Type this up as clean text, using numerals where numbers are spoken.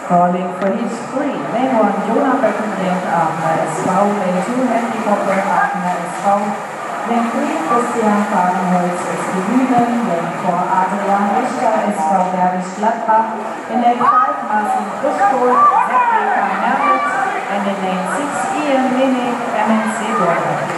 Calling for his three. Lane 1, Jonah Beckenbrink, Aachener SV. Lane 2, Henry Popper, Aachener SV. Lane 3, Christian Fadenholz, SV Lünen. Lane 4, Adrian Richter, SV Bergisch Gladbach. In Lane 5, Marcin Christoph, ZBK Merlitz. And in Lane 6, Ian Minnick, MNC Dortmund.